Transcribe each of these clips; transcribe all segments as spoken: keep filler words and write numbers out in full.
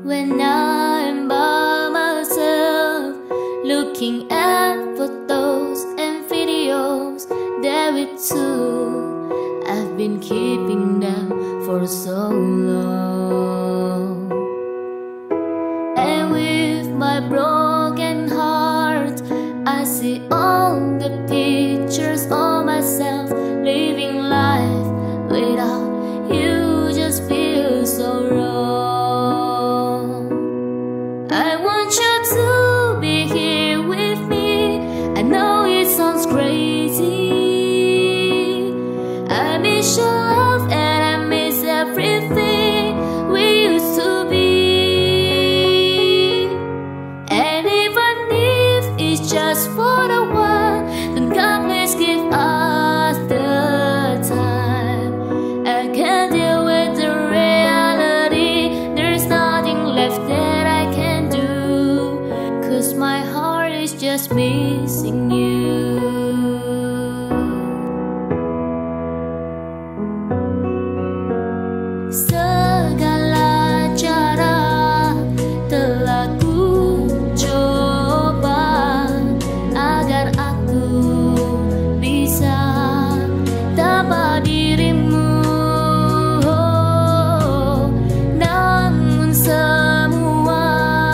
When I'm by myself, looking at photos and videos, there it too. I've been keeping them for so long. And with my broken heart, I see all the pictures of myself living life without you. Just feel so wrong. I want you to be here with me. I know it sounds crazy. I miss your love and I miss everything we used to be. And even if it's just for the one, then God please give us the time. I can't deal with the reality. There's nothing left that I can do, 'cause my heart is just missing you. Segala cara telah ku coba agar aku bisa dapat dirimu, namun semua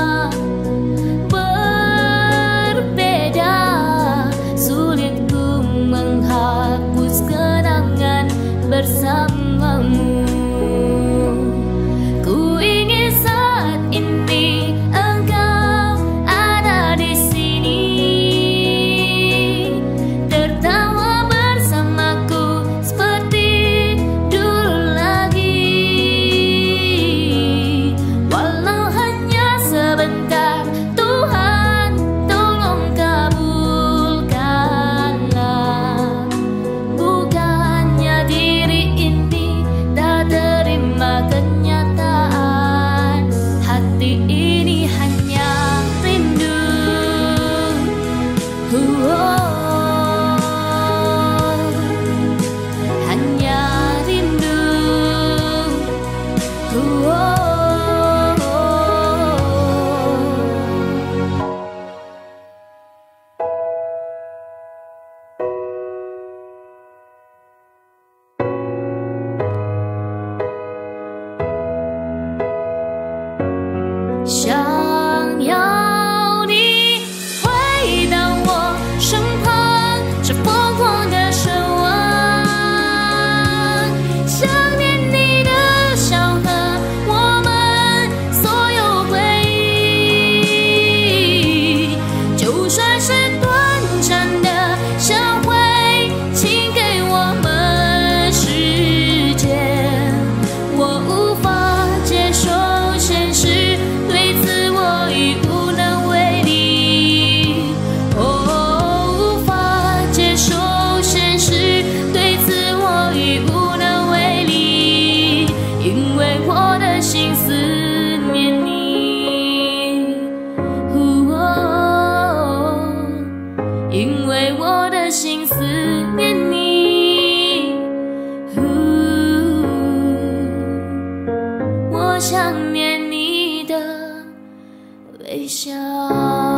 berbeda. Sulit ku menghapus kenangan bersamamu. Ku ingin saat ini engkau ada di sini, tertawa bersamaku seperti dulu lagi. Walau hanya sebentar, Tuhan tolong kabulkanlah. Bukannya diri ini tak terima kenyataan, hati ini hanya rindu. Oh, hanya rindu. Oh,想要你回到我身旁，是疯狂的奢望。想念你的笑和我们所有回忆，就算是短暂的相会，请给我们时间。我无法接受现实，对此我已无能为力。哦，无法接受现实，对此我已无能为力，因为我的心思念你。哦，因为我的心思念你。我想念你的微笑。